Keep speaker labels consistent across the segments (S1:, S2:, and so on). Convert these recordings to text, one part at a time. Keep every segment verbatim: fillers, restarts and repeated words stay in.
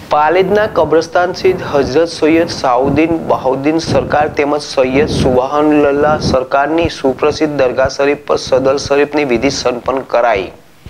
S1: પાલેજના કબ્રસ્તાન સ્થિત હજરત સૈયદ સાઉદ્દીન બહાઉદ્દીન સરકાર તેમજ સૈયદ સુબહાનુલ્લાહ સરકારની સુપ્રસિદ્ધ દરગાહ શરીફ પર સદર શરીફની વિધિ સંપન્ન કરાઈ।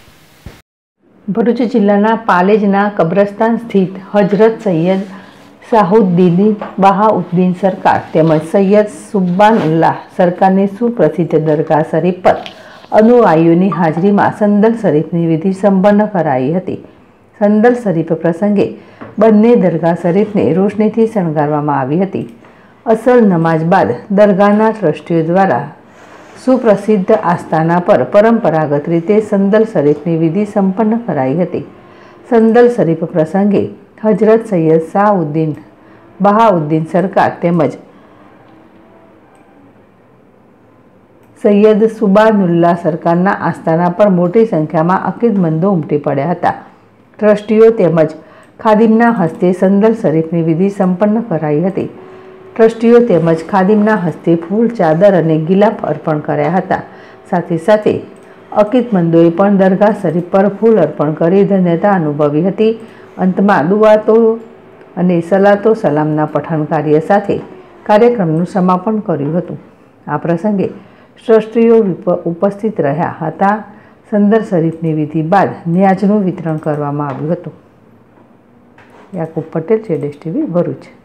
S2: ભરૂચ જિલ્લાના પાલેજના કબ્રસ્તાન સ્થિત હજરત સૈયદ સાઉદ્દીન બહાઉદ્દીન સરકાર તેમજ સૈયદ સુબહાનુલ્લાહ સરકારની સુપ્રસિદ્ધ દરગાહ શરીફ પર અનુયાયીઓની હાજરીમાં સંદલ શરીફની વિધિ સંપન્ન કરાઈ હતી। સંદલ શરીફ પ્રસંગે બંને દરગાહ શરીફને રોશનીથી શણગારવામાં આવી હતી। અસર નમાજ બાદ દરગાહના ટ્રસ્ટીઓ દ્વારા સુપ્રસિદ્ધ આસ્થાના પર પરંપરાગત રીતે સંદલ શરીફની વિધિ સંપન્ન કરાઈ હતી। સંદલ શરીફ પ્રસંગે હજરત સૈયદ સાઉદ્દીન બહાઉદ્દીન સરકાર તેમજ સૈયદ સુબહાનુલ્લાહ સરકારના આસ્થાના પર મોટી સંખ્યામાં અકીદમંદો ઉમટી પડ્યા હતા। ટ્રસ્ટીઓ તેમજ ખાદિમના હસ્તે સંદલ શરીફની વિધિ સંપન્ન કરાઈ હતી। ટ્રસ્ટીઓ તેમજ ખાદિમના હસ્તે ફૂલ, ચાદર અને ગિલાફ અર્પણ કર્યા હતા। સાથે સાથે અકીદમંદોએ પણ દરગાહ શરીફ પર ફૂલ અર્પણ કરી ધન્યતા અનુભવી હતી। અંતમાં દુઆતો અને સલાતો સલામના પઠન કાર્ય સાથે કાર્યક્રમનું સમાપન કર્યું હતું। આ પ્રસંગે ટ્રસ્ટીઓ ઉપસ્થિત રહ્યા હતા। સંદલ શરીફની વિધિ બાદ ન્યાજનું વિતરણ કરવામાં આવ્યું હતું। યાકુબ પટેલ, જેડેશ ટીવી, ભરૂચ।